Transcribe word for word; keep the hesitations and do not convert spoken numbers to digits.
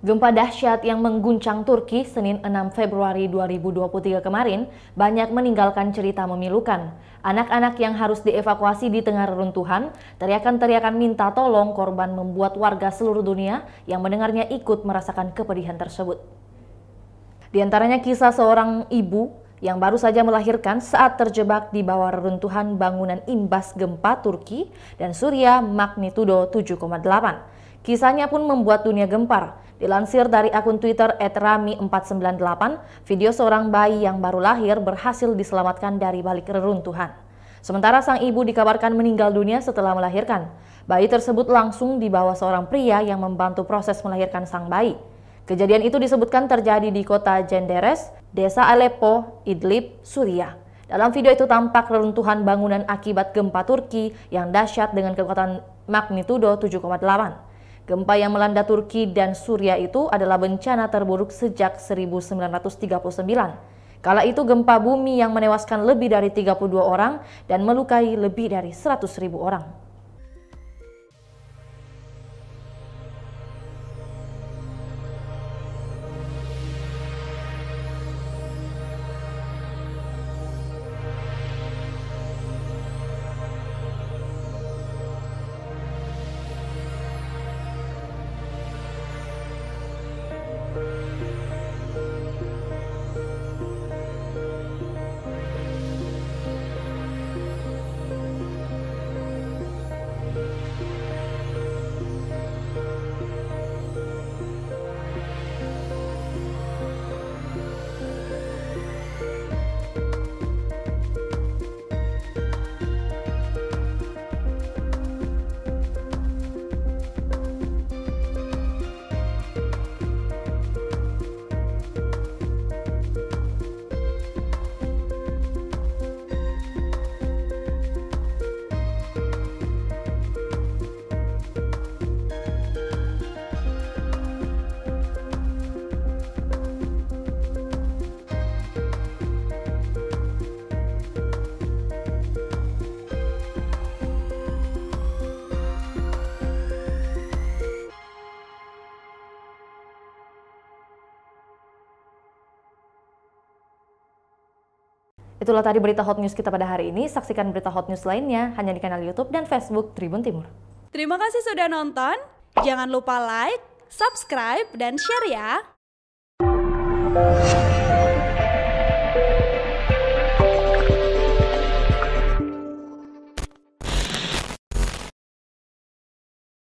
Gempa dahsyat yang mengguncang Turki Senin enam Februari dua ribu dua puluh tiga kemarin banyak meninggalkan cerita memilukan. Anak-anak yang harus dievakuasi di tengah reruntuhan, teriakan-teriakan minta tolong korban membuat warga seluruh dunia yang mendengarnya ikut merasakan kepedihan tersebut. Di antaranya kisah seorang ibu yang baru saja melahirkan saat terjebak di bawah reruntuhan bangunan imbas gempa Turki dan Suriah magnitudo tujuh koma delapan. Kisahnya pun membuat dunia gempar. Dilansir dari akun Twitter et rami empat sembilan delapan, video seorang bayi yang baru lahir berhasil diselamatkan dari balik reruntuhan. Sementara sang ibu dikabarkan meninggal dunia setelah melahirkan. Bayi tersebut langsung dibawa seorang pria yang membantu proses melahirkan sang bayi. Kejadian itu disebutkan terjadi di kota Cenderes, desa Aleppo, Idlib, Suriah. Dalam video itu tampak reruntuhan bangunan akibat gempa Turki yang dahsyat dengan kekuatan magnitudo tujuh koma delapan. Gempa yang melanda Turki dan Suriah itu adalah bencana terburuk sejak seribu sembilan ratus tiga puluh sembilan. Kala itu gempa bumi yang menewaskan lebih dari tiga puluh dua orang dan melukai lebih dari seratus ribu orang. Itulah tadi berita hot news kita pada hari ini. Saksikan berita hot news lainnya hanya di kanal YouTube dan Facebook Tribun Timur. Terima kasih sudah nonton. Jangan lupa like, subscribe, dan share ya.